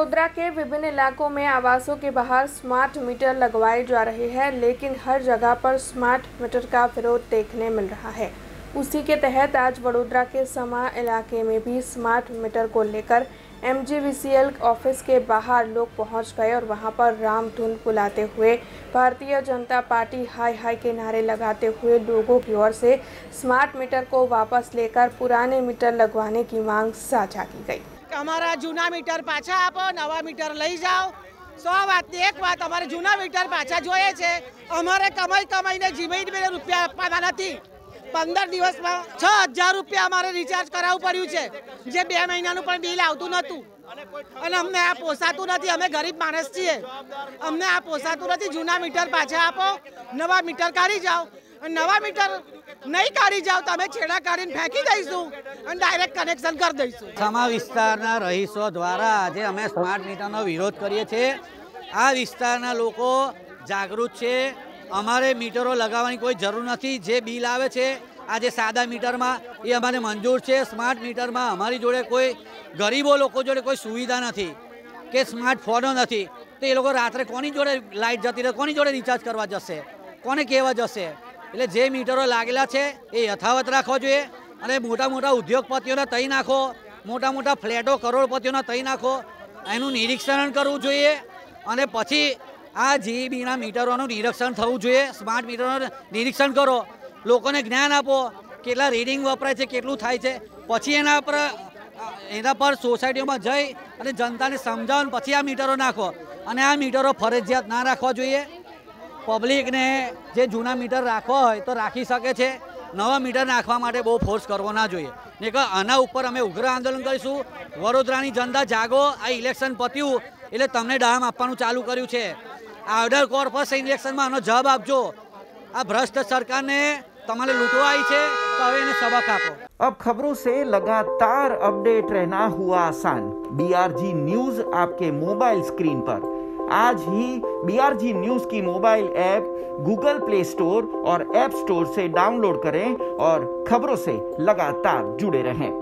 वडोदरा के विभिन्न इलाकों में आवासों के बाहर स्मार्ट मीटर लगवाए जा रहे हैं, लेकिन हर जगह पर स्मार्ट मीटर का विरोध देखने मिल रहा है। उसी के तहत आज वडोदरा के समा इलाके में भी स्मार्ट मीटर को लेकर MGVCL ऑफिस के बाहर लोग पहुंच गए और वहां पर राम धुन बुलाते हुए भारतीय जनता पार्टी हाय हाय के नारे लगाते हुए लोगों की ओर से स्मार्ट मीटर को वापस लेकर पुराने मीटर लगवाने की मांग साझा की गई। અમારા જૂના મીટર પાછા આપો, નવા મીટર લઈ જાઓ। 100 વાતની એક વાત, અમારે જૂના મીટર પાછા જોઈએ છે। અમારે કમાઈને જીમીને રૂપિયા આપવાના નથી। 15 દિવસમાં 6000 રૂપિયા અમારે રિચાર્જ કરાવવું પડ્યું છે, જે 2 મહિનાનું પણ બિલ આવતું નહોતું અને અમને આ પોસાતું નથી। અમે ગરીબ માણસ છીએ, અમને આ પોસાતું નથી। જૂના મીટર પાછા આપો, નવા મીટર કાઢી જાઓ। નવા મીટર નહીં કાઢી જાઓ તો અમે છેડા કાઢીને ફેંકી દઈશું અને ડાયરેક્ટ કનેક્શન કરી દઈશું। સમા વિસ્તારના રહીશો દ્વારા આજે અમે સ્માર્ટ મીટરનો વિરોધ કરીએ છીએ। આ વિસ્તારના લોકો જાગૃત છે। અમારે મીટરો લગાવવાની કોઈ જરૂર નથી। જે બિલ આવે છે આજે સાદા મીટરમાં એ અમારે મંજૂર છે। સ્માર્ટ મીટરમાં અમારી જોડે કોઈ ગરીબો લોકો જોડે કોઈ સુવિધા નથી કે સ્માર્ટફોનો નથી, તો એ લોકો રાત્રે કોની જોડે લાઇટ જતી રહે, કોની જોડે રિચાર્જ કરવા જશે, કોને કહેવા જશે? એટલે જે મીટરો લાગેલા છે એ યથાવત રાખવા જોઈએ અને મોટા મોટા ઉદ્યોગપતિઓને તઈ નાખો, મોટા મોટા ફ્લેટો કરોડપતિઓને તઈ નાખો, એનું નિરીક્ષણ કરવું જોઈએ અને પછી આ GEBના મીટરોનું નિરીક્ષણ થવું જોઈએ। સ્માર્ટ મીટરોનું નિરીક્ષણ કરો, લોકોને જ્ઞાન આપો, કેટલા રીડિંગ વપરાય છે, કેટલું થાય છે, પછી એના પર સોસાયટીઓમાં જઈ અને જનતાને સમજાવો, પછી આ મીટરો નાખો અને આ મીટરો ફરજિયાત ના રાખવા જોઈએ। પબ્લિકને જે જૂના મીટર રાખવા હોય તો રાખી શકે છે, નવા મીટર નાખવા માટે બહુ ફોર્સ કરવો ના જોઈએ। ને કે આના ઉપર અમે ઉગ્ર આંદોલન કરીશું। વડોદરાની જનતા જાગો, આ ઇલેક્શન પત્યું એટલે તમને ડામ આપવાનું ચાલુ કર્યું છે। આવનાર કોર્પોરેશન ઇલેક્શનમાં આનો જવાબ આપજો। આ ભ્રષ્ટ સરકારને તમારે લૂંટવા આવી છે, તો હવે એને સબક આપો। अब खबरों से लगातार अपडेट रहना हुआ आसान। BRG न्यूज आपके मोबाइल स्क्रीन पर आज ही BRG न्यूज की mobile app Google Play Store और ऐप स्टोर से डाउनलोड करें और खबरों से लगातार जुड़े रहें।